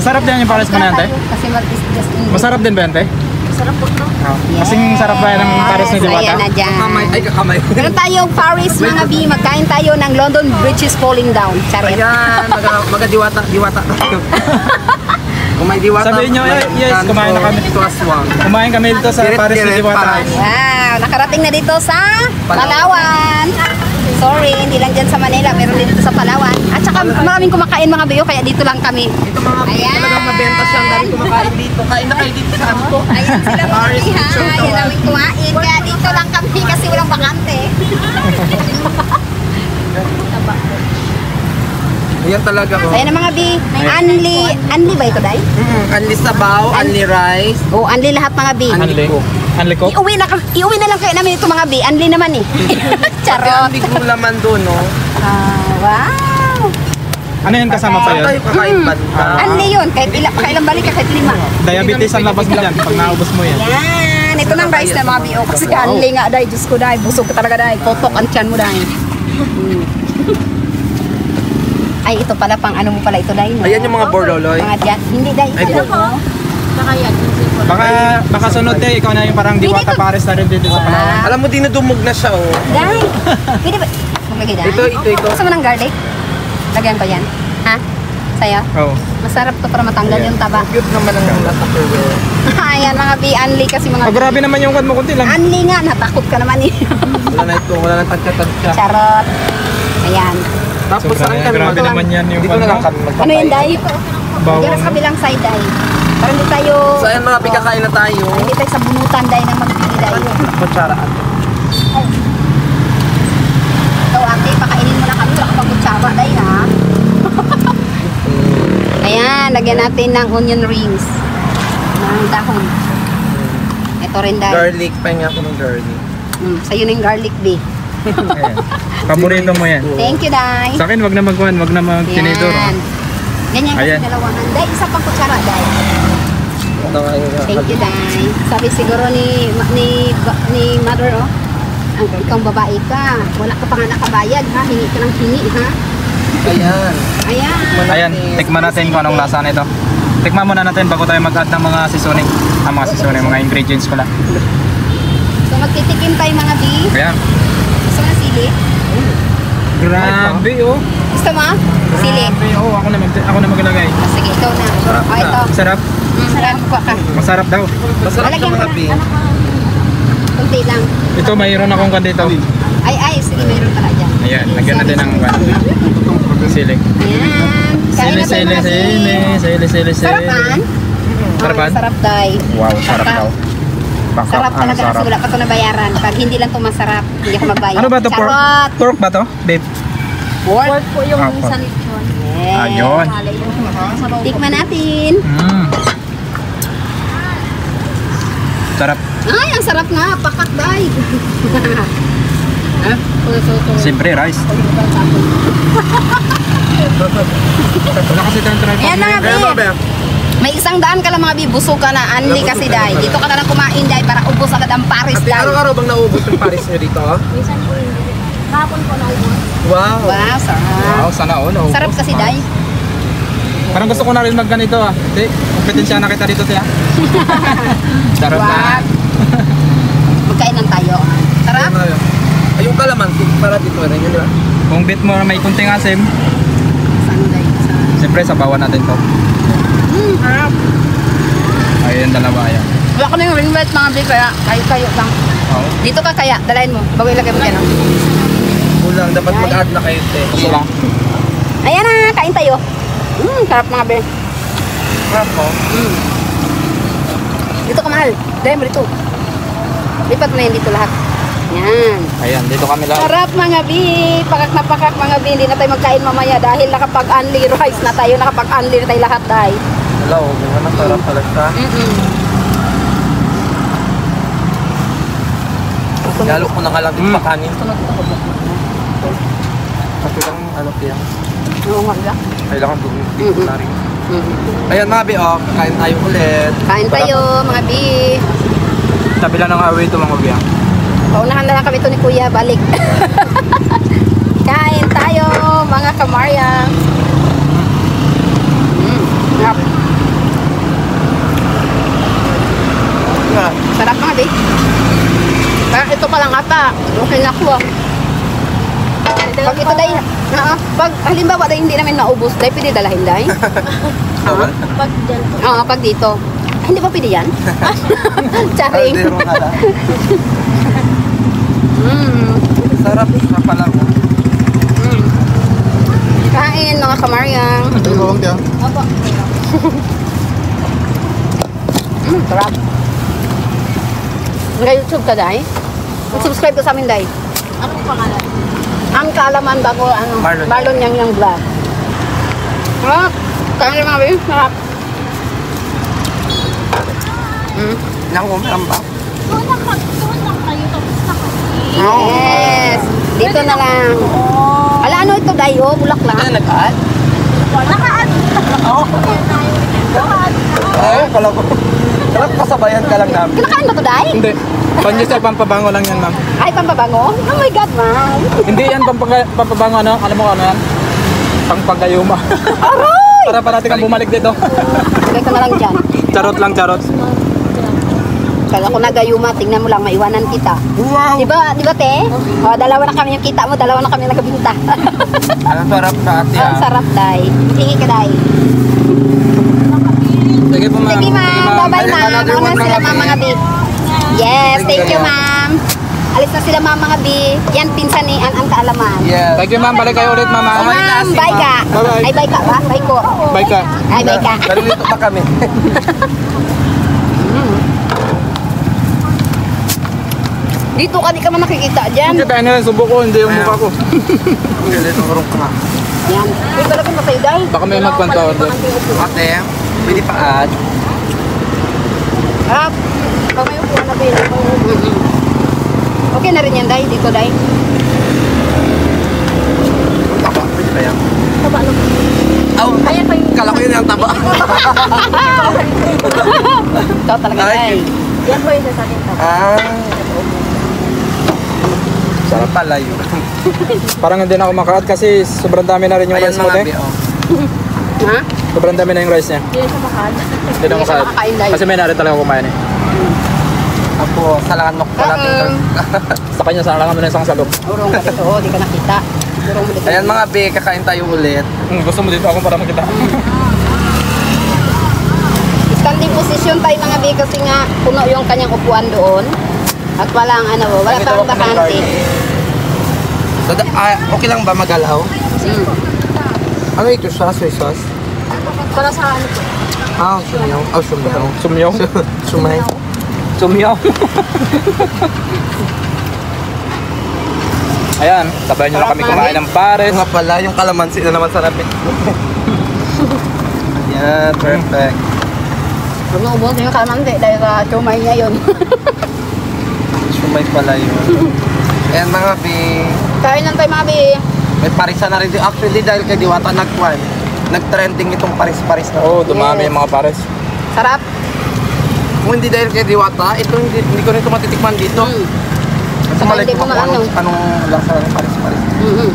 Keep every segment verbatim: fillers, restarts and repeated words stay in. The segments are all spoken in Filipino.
Masarap din yung pares mo na yan, te? Kasi mag-is-just in. Masarap din ba yan, te? Masarap po ito. Oh. Kasing sarap ba yan ng pares ni Diwata? Ayan na dyan. Kakamay. Ay, kakamay. Meron tayong Paris mga B. Magkain tayo ng London Bridge is falling down. Charet. Ayan, maga, maga diwata, diwata tayo. Kung may diwata, Sabihin nyo, yes, yes, kumain na kami. Plus one. Kumain kami dito sa Direct, pares ni direct, Diwata. pares. Wow, nakarating na dito sa Palawan. Sorry, hindi lang dyan sa Manila, meron din dito sa Palawan. At saka maraming kumakain mga biyo, kaya dito lang kami. Ito mga Ayan. talagang mabenta siyang dahil kumakain dito. Kain na kayo dito sa ano po. Ayan sila mga Paris biyo, ha. Picture Ayan Tower. namin kumain. Kaya dito lang kami kasi walang bakante. Ayan talaga oh. Ayan na mga bi, Anli, Anli ba ito, Day? Mm, unli sabaw, unli rice. Oo, Anli lahat mga bi. Anli. Anli ko? Iuwi na, iuwi na lang kayo namin ito mga bi. Anli naman eh. Pati Charot. ang bigong laman doon, no? Ah, wow. Ano yun kasama pa Tayo yun? kakain banda. Anli yun, kahit ila, pakailang balik ka, kahit lima. Diabetes ang labas mo dyan pag naubos mo yan. Yan, ito ng rice na mga bi. Oh, kasi Anli nga, Day. Diyos ko, Day. Busog ka talaga, Day. Potok ang tiyan mo, Day. Hmm. Ay, ito pala, pang ano mo pala ito, Day, no? Ayan yung mga borloloy. Mga dyan. Hindi, Day. Ay, Ito po. lang, oh. Saka yan. Baka, baka sunod eh, ikaw na yung parang Diwata pares na rin dito sa Palawan. Wow. Alam mo, dinudumog na siya, oh. Day. Pwede ba? Maglagay, Day. Ito, ito, ito. Gusto mo ng garlic? Lagyan ko yan. Ha? Sa'yo? Oo. Masarap to para matanggal yung taba. Cute naman ang nasa Tupperware. Ayan, mga bi, Anli kasi mga Oh, grabe naman yung kwan mo, kunti lang. Anli nga, natakot ka naman eh. Wala na ito, wala na tagka-tagka. Charot. Ayan. Tapos Sobra saan yan. kami Grabe mag- naman yan yung Dito na lang kwan kami mo. Ano yun, Day? Bawang. Diyan sa kabilang side, Day. Para hindi tayo... So ayan mga pikakain na tayo. Hindi tayo sa bunutan, Day, ng magpili, Day. Kutsaraan. Ito, ate, pakainin mo na kami. Wala ka pang kutsara, Day, ha? Ayan, lagyan natin ng onion rings. Ng dahon. Ito rin, Day. Garlic, pahinga ako ng garlic. Mm, sa'yo na yung garlic, B. Ayan. Paborito mo yan. Thank you, Day. Sa akin, wag na magkuhan, wag na mag-tinidor. Yan. Ganyan kasi Ayan. dalawangan. Day, isa pang kutsara, Day. Ito nga yung Thank you, Day. Sabi siguro ni ni ni mother, oh, ang ikaw babae ka. Wala ka pa nga nakabayad, ha? Hingi ka ng hingi, ha? Ayan. Ayan. Ayan, tikman natin kung anong lasa nito. Tikman muna natin bago tayo mag-add ng mga seasoning. Ang mga seasoning, mga ingredients pala. So, magtitikim tayo, mga bi. Ayan. Gusto mo ng sili? Grabe, oh. Gusto mo? Sili. Grabe, oh. Ako na, mag ako na maglagay. Oh, sige, ikaw na. Sarap Oh, na. ito. Sarap. Mm, sarap. Kuha ka. Masarap daw. Masarap Lalagyan sa ko mga na. pi. Kunti lang. Ito, mayroon akong kwan dito. Ay, ay. Sige, mayroon pala dyan. Ayan, lagyan natin ng kwan. Sili. Ayan. Kain Sili, na tayo, sili, mga bi. sili. Sili, sili, sili. Sarapan? Sarapan? Oh, sarap, Day. Wow, sarap daw. Baka, Sarap ang talaga kasi wala pa ito nabayaran. Pag hindi lang ito masarap, hindi ako magbayad. Ano ba ito? Pork? Charot! Pork ba to? Beef? Pork. Pork po yung Ah, pork. sa lechon. Yes. Ayun. Tikman natin. Mm. Sarap. Ay, ang sarap nga. Pakak, Day. Eh? Siyempre, rice. Wala kasi tayong try. Ayan na, Ayan mga Bi. be. May isang daan ka lang, mga Bi. Busog ka na. Anli kasi, Day. Dito ka na lang kumain, Day, para ubos agad ang Paris, Ate, Day. araw-araw bang naubos yung Paris nyo dito? Minsan po hindi. Kahapon po na ubos. Wow. Wow, sarap. Wow, sana all. Oh. Sarap kasi, Day. Parang gusto ko na rin magganito ah. Di, kompetensya na kita dito, tiya. Sarap na. Wag. Magkainan tayo. Sarap. Ay, yung kalamansi, para dito rin yun, di ba? Kung bit mo may kunting asim, Saan, Day? Saan? siyempre sabawan natin to. Hmm, sarap. Ayun, dalawa yan. Wala kami yung ring light, mga Bi, kaya kayo-kayo lang. Oo. Dito ka kaya, dalayin mo. Bago ilagay mo dyan. oh. Kulang, dapat mag-add na kayo, te. Gusto lang. Ayan na, kain tayo. Mmm, sarap mga Bi. Sarap mo. Mm. Dito ka, mahal. Dahil mo dito. Lipat mo na yun dito lahat. Yan. Ayan, dito kami lahat. Sarap mga Bi. Pakak na pakak mga Bi. Hindi na tayo magkain mamaya dahil nakapag-unli rice na tayo. Nakapag-unli na tayo lahat dahil. Hello, ganyan ang sarap talaga. Mm-mm. Lalo ko na nga lang din Mm. pakanin. Sunod ito. Kasi lang, ano kaya, Oo nga ba? kailangan doon dito Mm-mm. na rin. Mm-mm. Ayan mga bi, oh, kain tayo ulit. Kain tayo mga Bi. Tabi lang ng highway ito mga biya. Paunahan na lang kami ito ni Kuya. Balik. Kain tayo mga kamarya. Mm. Sarap. din ako ah. Pag ito dahil, ah, pag halimbawa dahil hindi namin maubos, dahil pwede dalahin dahil. Bawal. Pag dyan po. Oo, pag dito. Ay, hindi ba pwede yan? Charing. Kaldero nga lang. Mm. Sarap na pala ko. Mm. Kain, mga kamaryang. Tulong tiya. Opo. Mm, sarap. Nag-YouTube ka, Day? Subscribe ka sa amin, Day. Anong pangalan? Ang kaalaman bago, ano, Marlon. Marlon Yang Yang Vlog. Sarap. Kain mga baby, sarap. Mm. Naku, meron ba? Doon lang, ka- doon lang kayo tapos na kasi. Yes. Dito na lang. Oo. Ala, ano ito, Day? Oh, bulak Ano lang. nag-add? Naka-add. Oo. Naka-add. Ay, kala ko. Kala ko kasabayan ka lang namin. Kinakain ba ito, Day? Hindi. Panyo sa pampabango lang yan, ma'am. Ay, pampabango? Oh my God, ma'am. Hindi yan pampaga- pampabango, ano? Alam mo ano yan? Pangpagayuma. Aray! Para parating kang bumalik dito. Lagay ko na lang dyan. Charot lang, charot. Kala ko nagayuma, tingnan mo lang, maiwanan kita. Wow! Di ba, di ba, te? O, dalawa na kami yung kita mo, dalawa na kami nagabinta. Ang sarap na ate Ang ah. sarap, Day. Hingi ka, Day. Sige po, ma'am. Sige, ma'am. Bye-bye, Ayun, ma'am. another Una one, sila, mga ma'am, bi. mga bi. Yes, Thank thank you, you, ma'am. Alis na sila, ma'am, mga bi. Yan, pinsan ni An ang kaalaman. Yes. Thank you, ma'am. Balik kayo ulit, ma'am. Oh, ah. ma'am, bye ka. Bye-bye. Ay, bye ka ba? Bye ko. Bye ka. Ay, bye ka. Nalilito pa kami. Dito ka, di ka man nakikita dyan. Kita na lang, subo ko, hindi yung mukha ko. Nalilito ko rin ka. Yan. Uy, talaga masaya, Day. Baka may magkwento order. Ate, pwede pa add? Harap. Pag may upuan na pili. Okay na rin yan, Day. Dito, Day. Taba, pwede pa yan. Taba lang. Aw, Ayan pa yung... kala ko yun yung taba. Ikaw talaga, Day. Ay, Yan po yung sasakin taba. Ah. Sarap pala yun. Parang hindi na ako maka-add kasi sobrang dami na rin yung Ayan rice mo, mga te. bi, oh. Ha? Sobrang dami na yung rice niya. Hindi na siya makahal. Hindi na Hindi siya maka-add. makakain, Day. Kasi may nari talaga kumain eh. Ako, salangan mo ko pala. Uh-uh. Sa kanya, saan lang mo na isang salok. Urong ka dito, oh. Di ka nakita. Urong mo dito. Ayan mga bi, kakain tayo ulit. Hmm, gusto mo dito ako para makita. Standing position tayo mga bi kasi nga puno yung kanyang upuan doon. At walang ano, wala Ay, pang ito, bakante. So, da- ah, okay lang ba magalaw? Mm. Ano ito siya? Soy sauce? Para sa ano po. Ah, sumyaw. Oh, sumyaw. Sumyaw. Sumay. Sumyaw. Ayan, sabayan nyo lang kami kumain ng pares. Nga pala, yung kalamansi na naman sarap eh. Yan, perfect. Huwag na ubos yung kalamansi dahil sa chumay niya yun. Sumay pala yun. Ayan mga bi, Kain lang tayo mga bi. may parisa na rin. din. Actually, dahil kay Diwata nagkuhan, nag-trending itong paris-paris na. Oo, oh, dumami Yes. yung mga pares. Sarap. Kung hindi dahil kay Diwata, ito hindi, hindi ko rin ito matitikman dito. Mm. Kasi Saka malay hindi ko ko kung maano. anong, anong lasa ng paris-paris. Mm-hmm.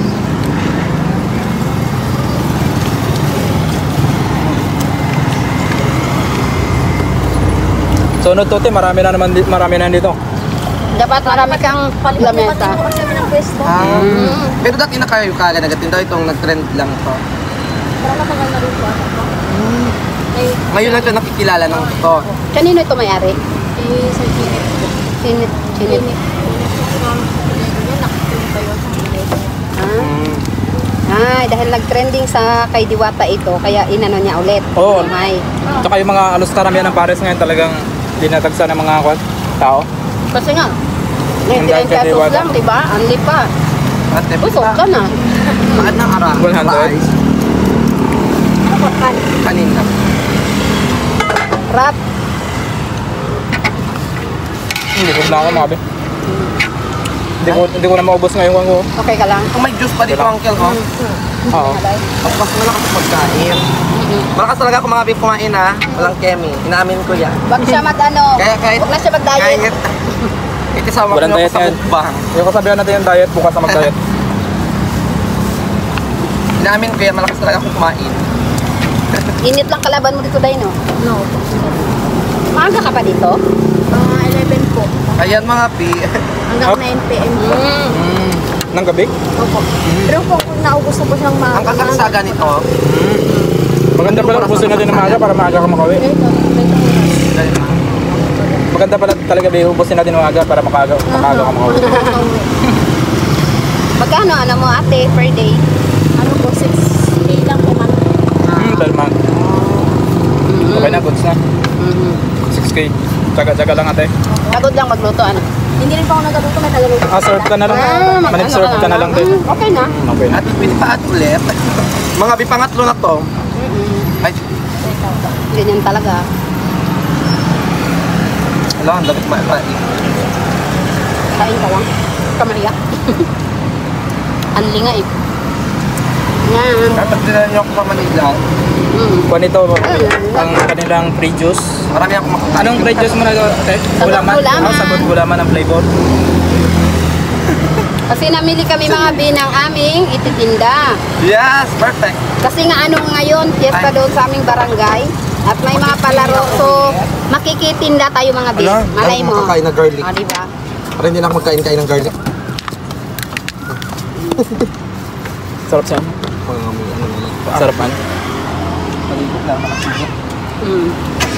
So, no, Tote, marami na naman di- marami na dito. Dapat marami kang lamesa. Palipat po kasi kami ng pwesto. Ah, Mm. pero dati na kayo kagad nagatin daw itong nag-trend lang to. Para matagal na rin po ako po. Eh, Ngayon lang ito nakikilala ng to. Kanino ito may-ari? eh, sa Ginit po. Sinit. Sinit. Ginit. Nakatulong kayo sa Ginit. Ah. Mm. Ay, dahil nag-trending sa kay Diwata ito, kaya inano niya ulit. Oo. May. Tsaka yung mga alos karamihan ng pares ngayon talagang dinatagsa ng mga kwan, tao. Kasi nga, Ang dahil ninety-nine kay pesos Diwata. lang, di ba? Anli pa. Ate, Busog ka na. Bakit ng ara? one hundred. Ice. Kanina. Rap. Hindi ko na ako mga be. Hindi ko, hindi ko na maubos ngayon kung ako. Okay ka lang. Kung may juice pa dito, uncle, oh. Oo. Ang mas malakas magkain. Malakas talaga ako mga beef kumain ha. Walang kemi. Inaamin ko yan. Wag siya mag-ano. Kaya kahit... Wag na siya mag-diet. Kahit... Kahit kasama ko Walang ako diet sa yan. mukbang. Yung kasabihan natin yung diet, bukas na mag-diet. Inaamin ko yan. Malakas talaga ako kumain. Init lang kalaban mo dito, Day, no? No. Maaga ka pa dito? Mga eleven po. Ayan mga pi. Hanggang nine p m po. Mm. Mm. Nang gabi? Opo. Pero po kung naubos na po siyang mga... Ang kagansaga nito, Maganda pala ubusin natin ng maaga para maaga ka makauwi. Ito, ito. Maganda pala talaga ba ubusin natin ng maaga para makaaga, makaaga ka makauwi. Magkano ano mo ate per day? Ano po, six k lang po man. Hmm, dahil man. Okay na, goods na. Mm-hmm. six K. Tsaga-tsaga lang ate. Pagod lang magluto ano? Hindi rin po ako nagluto, may tagaluto. Ah, serve ka na lang. Ah, Manag-serve ka na lang din. Mm, okay na. Hmm, okay na. at pwede pa at ulit. Mga bi pangatlo na to. Mm-mm. Ay, Ganyan talaga. alam, ang dapat ma... ma- Kain ka lang. Kamariya. Anli nga eh. Yan. Dapat din niyo ako sa Manila. Mm. Kuha nito, ang kanilang free juice. Marami akong makakain. Anong free juice mo na ate? Sabot Gulaman? gulaman. Ah, sabot gulaman ang flavor. Kasi namili kami mga bi ng aming ititinda. Yes, perfect. Kasi nga anong ngayon, fiesta Ay. doon sa aming barangay. At may mga palaro. So, makikitinda tayo mga bi. Ala, Malay mo. makakain na garlic. O, diba? Para hindi na ako magkain-kain ng garlic. Sarap siya. Mga may ano naman. Sarap man. Malibot lang, malaksigit. Mm.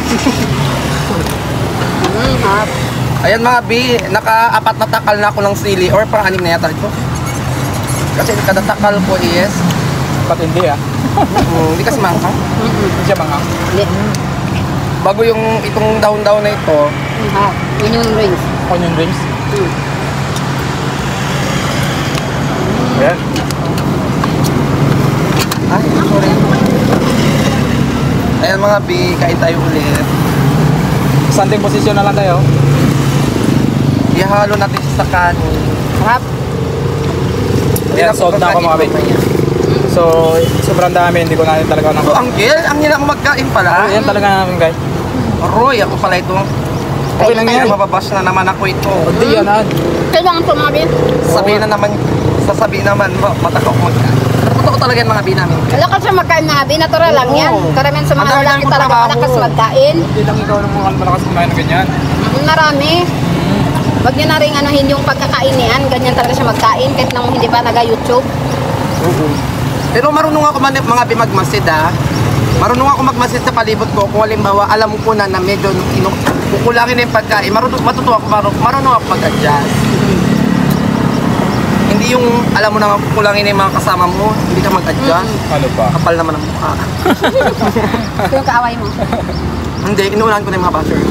mm, harap. Ayan mga bi, naka-apat na takal na ako ng sili or parang anim na yata ito. Kasi kada takal ko is, Ba't hindi ah? um, hindi kasi manghang. Mm-mm. Hindi siya mga. Hindi. Bago yung itong daon-daon na ito, Mm, harap. Yun yung rings. Onion rings. Mm. Ayan. ay, sorry. Ayan mga bi, kain tayo ulit. Standing position na lang tayo. Ihalo natin siya sa kanin. Harap. Ayan, sold na ako mga bi. So, sobrang dami. Hindi ko na talaga nang... So, Angel, ang hina ko magkain Ah, pala. yan talaga namin guys. Roy, ako pala ito. Okay lang yan. Mababas na naman ako ito. Hindi yan ah. Kailangan po mga bi. Sabihin na naman, sasabihin naman, ba, matak ako magkain. Pero totoo talaga yung mga binamin. Lakas siya magkain na bi. Natural lang yan. Oo. Karamihan sa mga Ang dami lalaki ng talaga trabaho. malakas magkain. Hindi lang ikaw ng mga malakas kumain ng ganyan. Mm, Marami. Wag niyo na rin anuhin yung pagkakain niyan. Ganyan talaga siya magkain kahit nang hindi pa naga-YouTube. Pero marunong ako man, mga bi magmasid ah. Marunong ako magmasid sa palibot ko. Kung halimbawa, alam ko na na medyo ino, kukulangin na yung pagkain. Marunong, matutuwa ako, marunong, marunong ako mag-adjust. Hindi yung, alam mo na kukulangin na yung mga kasama mo, hindi ka mag-adjust. Ano pa? Kapal naman ang mukha. Ito yung kaaway mo. Hindi, inuunahan ko na yung mga basher.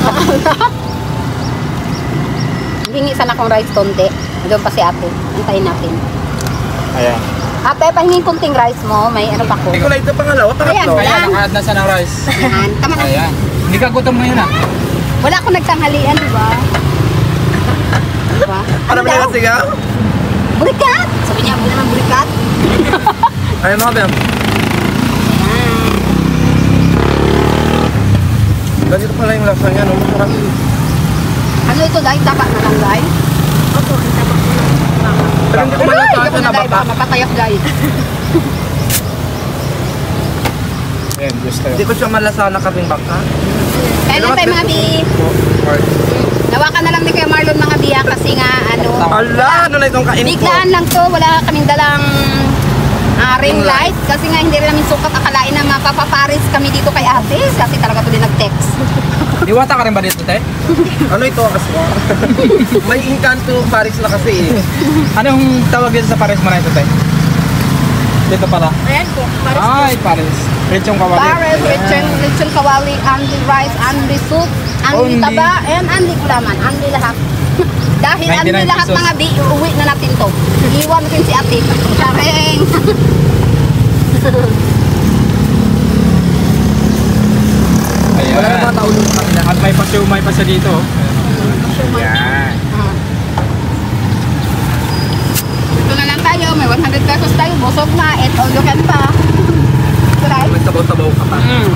Hingi sana akong rice konti. Doon pa si ate. Antayin natin. Ayan. Ate, pahingin konting rice mo. May ano pa ko. Hindi ko lang ito pangalawa, Ayan, pangatlo. wala. Ayan, nakaad na siya ng rice. Ayan. Tama na. Ayan. Hindi ka gutom ngayon ah. Wala akong nagtanghalian, di ba? Di ba? Ano ba daw? kasi ka? Burikat! Sabi niya, wala naman burikat. Ayun mga bem. Ayan. Ganito pala yung lasa niya, no? Masarap. Ano ito, dahil taba na lang, guys? Opo, ang taba ko na. Pero hindi ko Ay, malasa hindi ito ko na na, guys. baka. Mapatayak, guys. Ayan, just tayo. Hindi ko siya malasa na kaming baka. Kaya lang tayo, mga bi. Nawakan na lang ni Kuya Marlon, mga biya, kasi nga, ano, Ala, ano na itong kain ko? biglaan lang to, wala kaming dalang ah, ring light. Kasi nga, hindi rin namin sukat akalain na mapapaparis kami dito kay ate. Kasi talaga to din nag-text. Diwata ka rin ba dito, te? Ano ito? Aswa? May Encanto Paris na kasi eh. Anong tawag dito sa Paris mo na ito, te? Dito pala. Ayan po, para Ay, Paris. Rechong kawali. Paris, lechon, lechon kawali, only rice, only soup, only Only. taba, and only gulaman, only lahat. Dahil only ninety-nine lahat pesos. mga bi, uuwi na natin to. Iwan natin si ate. Sareng. Ayan. Wala na mga tao doon sa kanila. At may pa-siumay pa siya dito. Ayan. Ito na lang tayo, may one hundred pesos tayo, busog na, and all you can pa. Right? May sabaw-sabaw ka pa. Mm.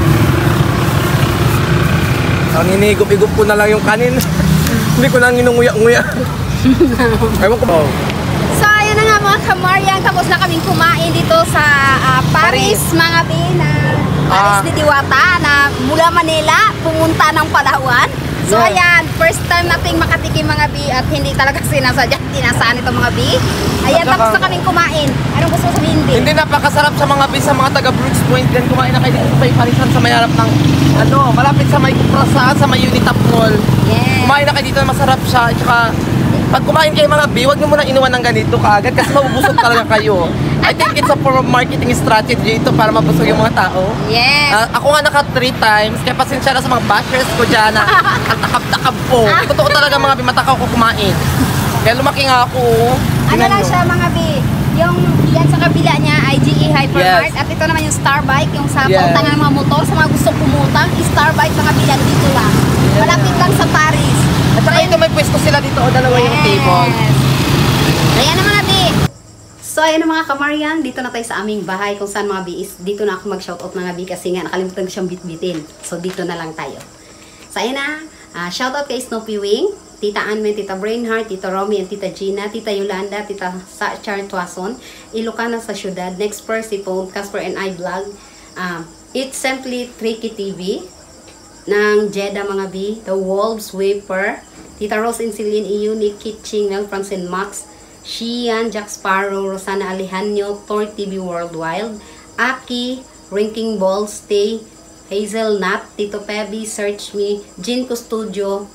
Ang inihigop-higop ko na lang yung kanin. Hindi ko lang inunguya-nguya. Ewan ko ba? So, ayun na nga mga kamaryan, tapos na kaming kumain dito sa ah, Paris, mga bina. Paris Ah. ni Diwata na mula Manila, pumunta ng Palawan. So Yeah. ayan, first time nating makatikim mga bi at hindi talaga sinasadya, tinasaan itong mga bi. Ayan, At tapos saka- na kaming kumain. Anong gusto mo sabihin, bi? Hindi napakasarap sa mga bis sa mga taga Brooks Point. Then kumain na kayo dito sa Parisan sa may harap ng ano, malapit sa may Kuprasaan, sa may Unitap Mall. Yes. Kumain na kayo dito, masarap siya. At saka, pag kumain kayo mga bi, huwag nyo muna inuwan ng ganito kaagad kasi mabubusog talaga kayo. I think it's a form of marketing strategy ito para mabusog yung mga tao. Yes. Ah, ako nga naka three times, kaya pasensya na sa mga bashers ko dyan na ang takab-takab ko. Eh, totoo talaga mga bi, matakaw ko kumain. Kaya lumaki nga ako. Ano Tingnan lang nyo. siya mga bi? Yung yan sa kabila niya ay G E Hypermart Yes. at ito naman yung Starbike, yung sa Yes. pautangan ng mga motor, sa mga gustong pumutang, Starbike mga bilan dito lang. Malapit lang sa Paris. At saka ito may pwesto sila dito, o dalawa yung table. Ayan na mga bi. So ayan na mga kamaryan, dito na tayo sa aming bahay kung saan mga bi is dito na ako mag-shoutout mga bi kasi nga nakalimutan ko siyang bitbitin. So dito na lang tayo. So ayan na, uh, shoutout kay Snoopy Wing, Tita Anmen, Tita Brainheart, Tita Romy, and Tita Gina, Tita Yolanda, Tita Sa Char Tuason, Ilocana sa Syudad, Next Persipone, Casper and I Vlog, um, It's Simply Tricky T V, ng Jeddah mga B, The Wolves Waper, Tita Rose and Celine Iuni, Kitching, Mel Francine Max, Shian, Jack Sparrow, Rosana Alejandro, Thor T V Worldwide, Aki, Ranking Ball, Stay, Hazel Nat, Tito Pebby, Search Me, Jin Custodio,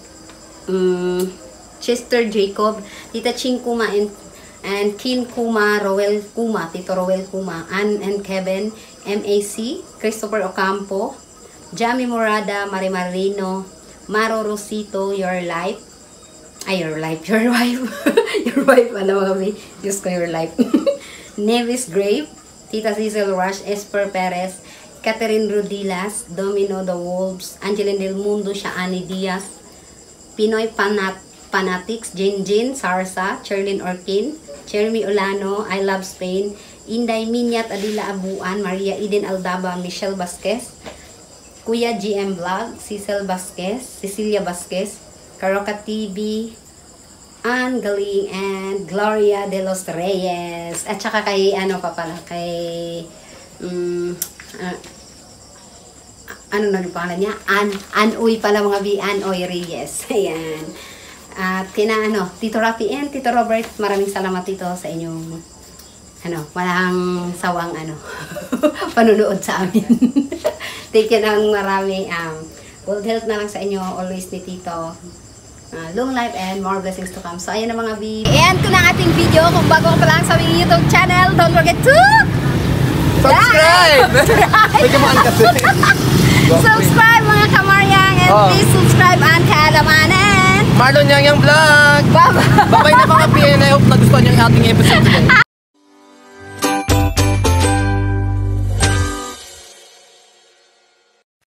um, Chester Jacob, Tita Ching Kuma and, and Kin Kuma, Roel Kuma, Tito Roel Kuma, Ann and Kevin, M A C, Christopher Ocampo, Jamie Morada, Marimar Rino, Maro Rosito, Your Life, ay, Your Life, Your Wife, Your Wife, ano mga bi, Diyos ko, Your Life, Nevis Grave, Tita Cecil Rush, Esper Perez, Catherine Rudilas, Domino The Wolves, Angeline Del Mundo, Shaani Diaz, Pinoy Panat Fanatics, Jin Jin, Sarsa, Cherlyn Orkin, Jeremy Olano, I Love Spain, Inday Minyat, Adila Abuan, Maria Eden Aldaba, Michelle Vasquez, Kuya G M Vlog, Cecil Vasquez, Cecilia Vasquez, Karoka T V, Ann Galing, and Gloria de los Reyes. At saka kay, ano pa pala, kay, um, uh, ano na yung pangalan niya? Ann, Ann Uy pala mga bi, Ann Uy Reyes. Ayan. At kina, ano, Tito Rafi and Tito Robert, maraming salamat dito sa inyong, ano, walang sawang, ano, panunood sa amin. Thank you ng marami. Um, good health na lang sa inyo, always ni Tito. Uh, long life and more blessings to come. So, ayan na mga bi. Ayan ko na ang ating video. Kung bago ka pa lang sa aming YouTube channel, don't forget to Subscribe! Pagkamaan kasi. subscribe mga kamaryang and Oh. please subscribe ang Kalamanan. Marlon Yang Yang Vlog! Bye-bye! Babay na mga P N. I hope nagustuhan niyo yung ating episode today.